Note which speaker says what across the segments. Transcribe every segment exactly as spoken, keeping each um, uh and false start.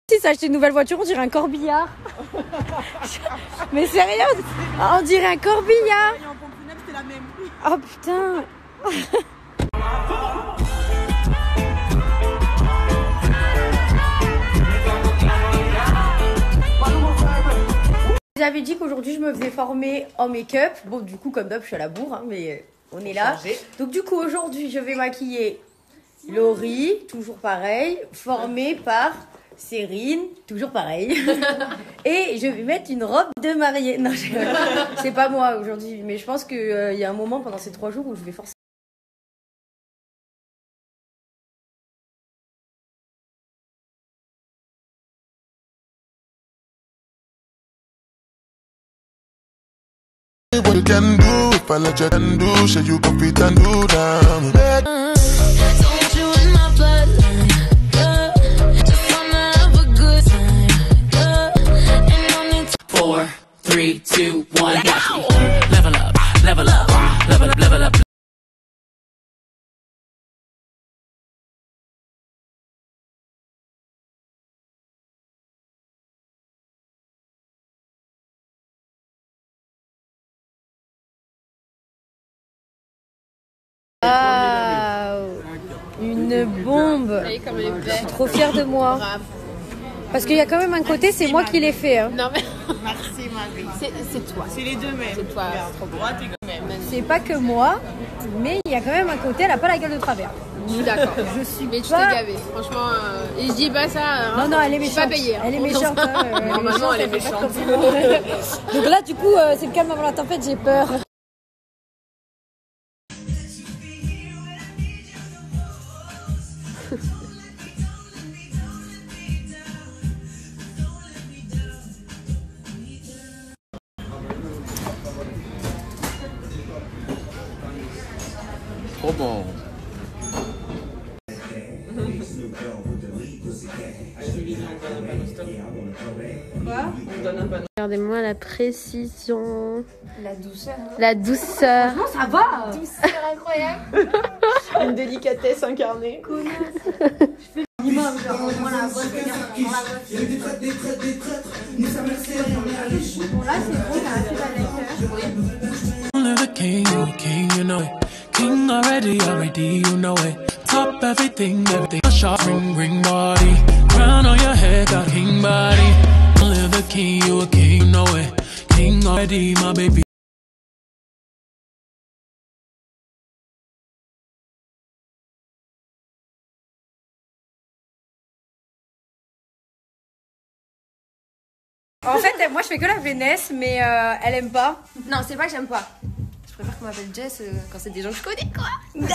Speaker 1: Si ça acheté une nouvelle voiture, on dirait un corbillard. Mais sérieux, on dirait un corbillard. Oh putain. J'avais dit qu'aujourd'hui je me faisais former en make-up. Bon, du coup, comme d'hab, je suis à la bourre, hein, mais on est là. Donc, du coup, aujourd'hui, je vais maquiller Laurie, toujours pareil, formée par Cérine, toujours pareil. Et je vais mettre une robe de mariée. Non, je... c'est pas moi aujourd'hui, mais je pense qu'il euh, y a un moment pendant ces trois jours où je vais forcément.
Speaker 2: What you can do, if I let you can do, show you can fit and do now.
Speaker 3: Don't you in my bloodline, yeah. Just wanna have a good time, yeah. And no need to.
Speaker 4: Four, three, two, one, watch me. Level up, level up, level up, level up.
Speaker 1: Ah, une bombe. Je suis trop fière de moi. Parce qu'il y a quand même un côté, c'est moi qui l'ai fait. Hein.
Speaker 5: Non mais
Speaker 6: Merci Marie.
Speaker 5: c'est toi.
Speaker 6: C'est les deux mêmes.
Speaker 5: C'est toi.
Speaker 6: C'est trop droite et même.
Speaker 1: C'est pas que moi, mais il y a quand même un côté, elle a pas la gueule de travers.
Speaker 5: Je suis d'accord.
Speaker 1: Je suis
Speaker 5: Mais tu
Speaker 1: pas...
Speaker 5: t'es gavé. Franchement, euh... et je dis pas ça. Hein,
Speaker 1: Non, non, elle est
Speaker 5: je suis
Speaker 1: méchante.
Speaker 5: pas payée. Hein.
Speaker 1: Elle est méchante. Hein, euh,
Speaker 5: Normalement, elle est
Speaker 1: fait pas
Speaker 5: méchante.
Speaker 1: comme- Donc là, du coup, euh, c'est le calme avant la tempête, j'ai peur.
Speaker 2: Trop bon.
Speaker 5: Regardez-moi la précision.
Speaker 1: La douceur.
Speaker 5: La douceur.
Speaker 1: Non, ça va.
Speaker 5: Douceur incroyable.
Speaker 6: Une délicatesse incarnée.
Speaker 1: Minimum, genre, voilà, bonne Bon, là, c'est bon, t'as assez d'allecteur.
Speaker 4: Only the king, you a king, you know it. King already, already, you know it. Top everything, everything. A sharp ring, ring body. Crown on your head, got king body. Only the king, you a king, you know it. King already, my baby.
Speaker 1: En fait, moi, je fais que la Vénès, mais euh, elle aime pas.
Speaker 5: Non, c'est pas que j'aime pas. Je préfère qu'on m'appelle Jess euh, quand c'est des gens que je connais, quoi.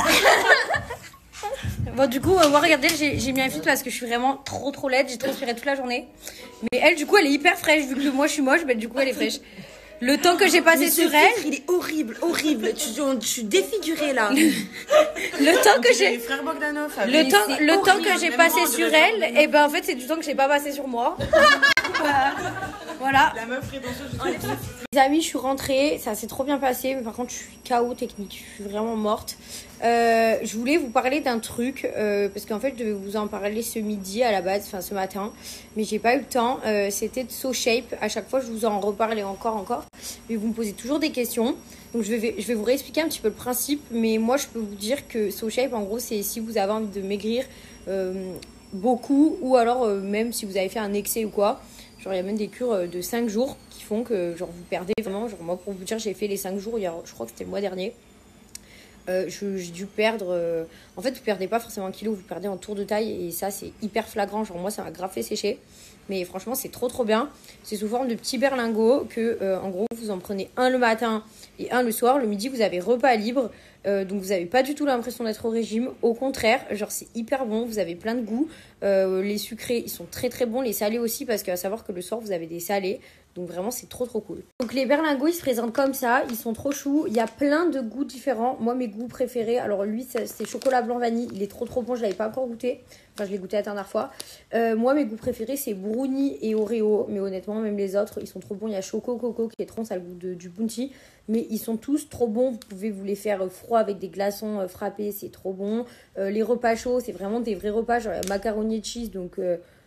Speaker 1: Bon, du coup, euh, moi, regardez, j'ai j'ai mis un filtre parce que je suis vraiment trop trop laide. J'ai transpiré toute la journée. Mais elle, du coup, elle est hyper fraîche. Vu que moi, je suis moche, bah, du coup, elle est fraîche. Le temps que j'ai passé sur elle.
Speaker 6: Il est horrible, horrible. Tu, je suis défigurée là.
Speaker 1: Le temps que j'ai.
Speaker 6: Les frères Bogdanov.
Speaker 1: Le temps, le temps que j'ai passé sur elle, et ben en fait, c'est du temps que j'ai pas passé sur moi. Voilà.
Speaker 6: La meuf prétentieuse.
Speaker 1: Les amis, je suis rentrée, ça s'est trop bien passé, mais par contre, je suis K O technique, je suis vraiment morte. Euh, je voulais vous parler d'un truc, euh, parce qu'en fait, je devais vous en parler ce midi à la base, enfin ce matin, mais j'ai pas eu le temps. Euh, C'était de SoShape. À chaque fois, je vous en reparle et encore, encore, mais vous me posez toujours des questions. Donc, je vais, je vais vous réexpliquer un petit peu le principe, mais moi, je peux vous dire que SoShape, en gros, c'est si vous avez envie de maigrir euh, beaucoup, ou alors euh, même si vous avez fait un excès ou quoi. Genre, il y a même des cures de cinq jours qui font que genre, vous perdez vraiment. Genre, moi, pour vous dire, j'ai fait les cinq jours, il y a, je crois que c'était le mois dernier. Euh, je- j'ai dû perdre. euh, En fait, vous perdez pas forcément un kilo, vous perdez en tour de taille. Et ça, c'est hyper flagrant. Genre, moi, ça m'a grave fait sécher. Mais franchement, c'est trop trop bien. C'est sous forme de petits berlingots que, euh, en gros, vous en prenez un le matin et un le soir. Le midi, vous avez repas libre. Euh, donc, vous n'avez pas du tout l'impression d'être au régime. Au contraire, genre, c'est hyper bon. Vous avez plein de goûts. Euh, les sucrés, ils sont très très bons. Les salés aussi, parce qu'à savoir que le soir, vous avez des salés. Donc vraiment, c'est trop trop cool. Donc les berlingots, ils se présentent comme ça. Ils sont trop choux. Il y a plein de goûts différents. Moi, mes goûts préférés, alors lui, c'est c'est chocolat blanc vanille. Il est trop trop bon. Je l'avais pas encore goûté. Enfin, je l'ai goûté la dernière fois. Euh, moi, mes goûts préférés, c'est brownie et Oreo. Mais honnêtement, même les autres, ils sont trop bons. Il y a choco coco qui est trop, ça a le goût de, du bounty. Mais ils sont tous trop bons. Vous pouvez vous les faire froids avec des glaçons euh, frappés. C'est trop bon. Euh, les repas chauds, c'est vraiment des vrais repas. Genre, il y a macaroni et cheese. Donc... Euh,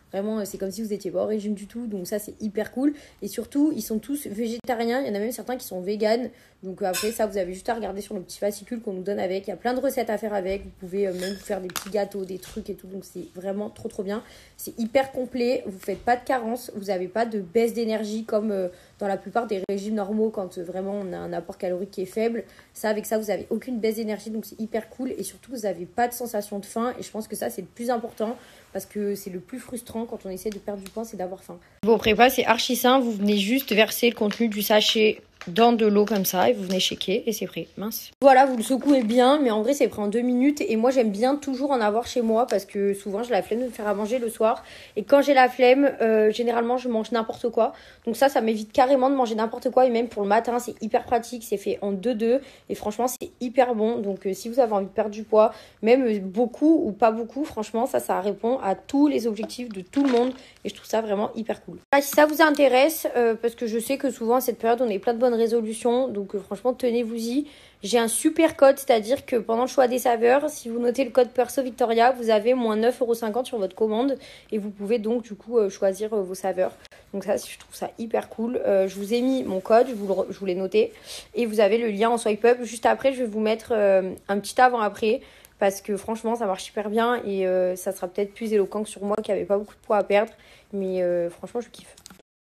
Speaker 1: Vraiment, c'est comme si vous étiez pas au régime du tout. Donc ça, c'est hyper cool. Et surtout, ils sont tous végétariens. Il y en a même certains qui sont véganes. Donc après, ça, vous avez juste à regarder sur le petit fascicule qu'on nous donne avec. Il y a plein de recettes à faire avec. Vous pouvez euh, même vous faire des petits gâteaux, des trucs et tout. Donc c'est vraiment trop trop bien. C'est hyper complet. Vous faites pas de carence. Vous avez pas de baisse d'énergie comme euh, dans la plupart des régimes normaux quand euh, vraiment on a un apport calorique qui est faible. Ça, avec ça, vous avez aucune baisse d'énergie. Donc c'est hyper cool. Et surtout, vous avez pas de sensation de faim. Et je pense que ça, c'est le plus important. Parce que c'est le plus frustrant quand on essaie de perdre du poids, c'est d'avoir faim. Vos prépas, c'est archi simple. Vous venez juste verser le contenu du sachet dans de l'eau comme ça et vous venez shaker et c'est prêt. Mince. Voilà, vous le secouez bien, mais en vrai, c'est prêt en deux minutes. Et moi, j'aime bien toujours en avoir chez moi parce que souvent, j'ai la flemme de me faire à manger le soir. Et quand j'ai la flemme, euh, généralement, je mange n'importe quoi. Donc ça, ça m'évite carrément de manger n'importe quoi. Et même pour le matin, c'est hyper pratique. C'est fait en deux deux. Et franchement, c'est hyper bon. Donc euh, si vous avez envie de perdre du poids, même beaucoup ou pas beaucoup, franchement, ça, ça répond à tous les objectifs de tout le monde. Et je trouve ça vraiment hyper cool. Ah, si ça vous intéresse, euh, parce que je sais que souvent, à cette période, on est plein de bonnes résolutions. Donc euh, franchement, tenez-vous-y. J'ai un super code, c'est-à-dire que pendant le choix des saveurs, si vous notez le code Perso Victoria, vous avez moins neuf euros cinquante sur votre commande. Et vous pouvez donc du coup euh, choisir euh, vos saveurs. Donc ça, je trouve ça hyper cool. Euh, je vous ai mis mon code, je vous, le, je vous l'ai noté. Et vous avez le lien en swipe up. Juste après, je vais vous mettre euh, un petit avant-après. Parce que franchement, ça marche super bien. Et euh, ça sera peut-être plus éloquent que sur moi qui n'avait pas beaucoup de poids à perdre. Mais euh, franchement, je kiffe.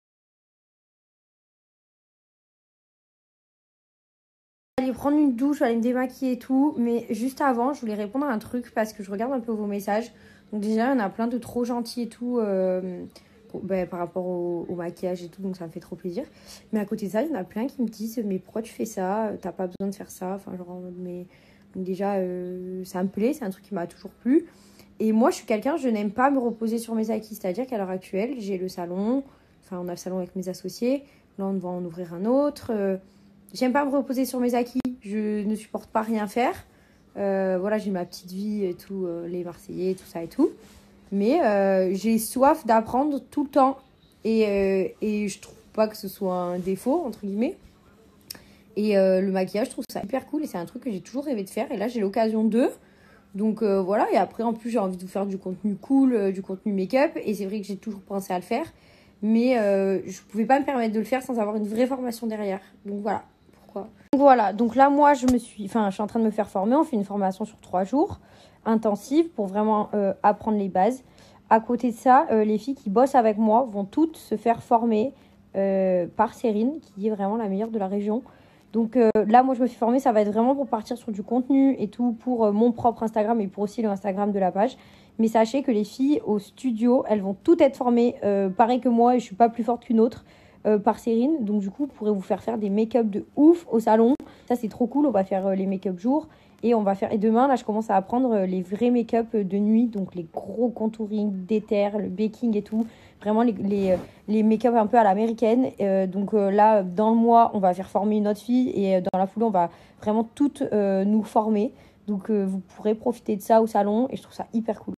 Speaker 1: Aller prendre une douche, aller me démaquiller et tout. Mais juste avant, je voulais répondre à un truc parce que je regarde un peu vos messages. Donc déjà, il y en a plein de trop gentils et tout euh, pour, bah, par rapport au, au maquillage et tout. Donc ça me fait trop plaisir. Mais à côté de ça, il y en a plein qui me disent « Mais pourquoi tu fais ça? T'as pas besoin de faire ça. » Enfin, genre en mode « Mais... » Donc déjà, euh, ça me plaît, c'est un truc qui m'a toujours plu. Et moi, je suis quelqu'un, je n'aime pas me reposer sur mes acquis. C'est-à-dire qu'à l'heure actuelle, j'ai le salon. Enfin, on a le salon avec mes associés. Là, on va en ouvrir un autre. Euh, j'aime pas me reposer sur mes acquis. Je ne supporte pas rien faire. Euh, voilà, j'ai ma petite vie et tout, euh, les Marseillais, tout ça et tout. Mais euh, j'ai soif d'apprendre tout le temps. Et, euh, et je trouve pas que ce soit un défaut, entre guillemets. Et euh, le maquillage, je trouve ça hyper cool et c'est un truc que j'ai toujours rêvé de faire. Et là, j'ai l'occasion de. Donc euh, voilà, et après, en plus, j'ai envie de vous faire du contenu cool, euh, du contenu make-up. Et c'est vrai que j'ai toujours pensé à le faire. Mais euh, je ne pouvais pas me permettre de le faire sans avoir une vraie formation derrière. Donc voilà, pourquoi. Donc voilà, donc là, moi, je me suis, enfin, je suis en train de me faire former. On fait une formation sur trois jours, intensive, pour vraiment euh, apprendre les bases. À côté de ça, euh, les filles qui bossent avec moi vont toutes se faire former euh, par Cérine, qui est vraiment la meilleure de la région. Donc euh, là, moi, je me suis formée, ça va être vraiment pour partir sur du contenu et tout, pour euh, mon propre Instagram et pour aussi le Instagram de la page. Mais sachez que les filles au studio, elles vont toutes être formées, euh, pareil que moi, et je suis pas plus forte qu'une autre, euh, par Cérine. Donc du coup, vous pourrez vous faire faire des make-up de ouf au salon. Ça, c'est trop cool, on va faire euh, les make-up jour. Et on va faire. Et demain, là, je commence à apprendre les vrais make-up de nuit, donc les gros contouring, d'éther, le baking et tout. Vraiment les, les, les make-up un peu à l'américaine. Euh, donc euh, là, dans le mois, on va faire former une autre fille et euh, dans la foulée, on va vraiment toutes euh, nous former. Donc euh, vous pourrez profiter de ça au salon et je trouve ça hyper cool.